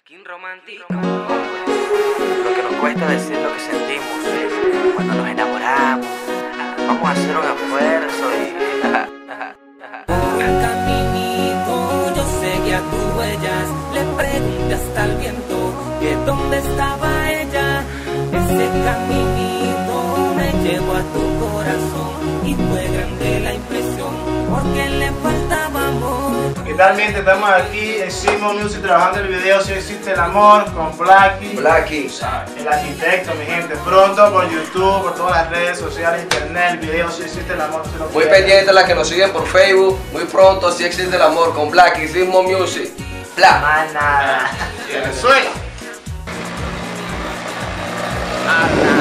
Skin romántico. Lo que nos cuesta decir lo que sentimos cuando nos enamoramos. Vamos a hacer un esfuerzo y... Por el caminito yo seguía tus huellas. Le pregunté hasta el viento que dónde estaba ella. Ese caminito me llevó a tu corazón y fue grande la impresión porque le faltaba amor. Finalmente estamos aquí en Simon Music trabajando el video Si Existe el Amor con Blacky, el arquitecto, mi gente. Pronto por YouTube, por todas las redes sociales, internet, el video Si Existe el Amor. Muy pendiente a las que nos siguen por Facebook. Muy pronto Si Existe el Amor con Blacky, Simon Music. Bla. Más nada. Venezuela.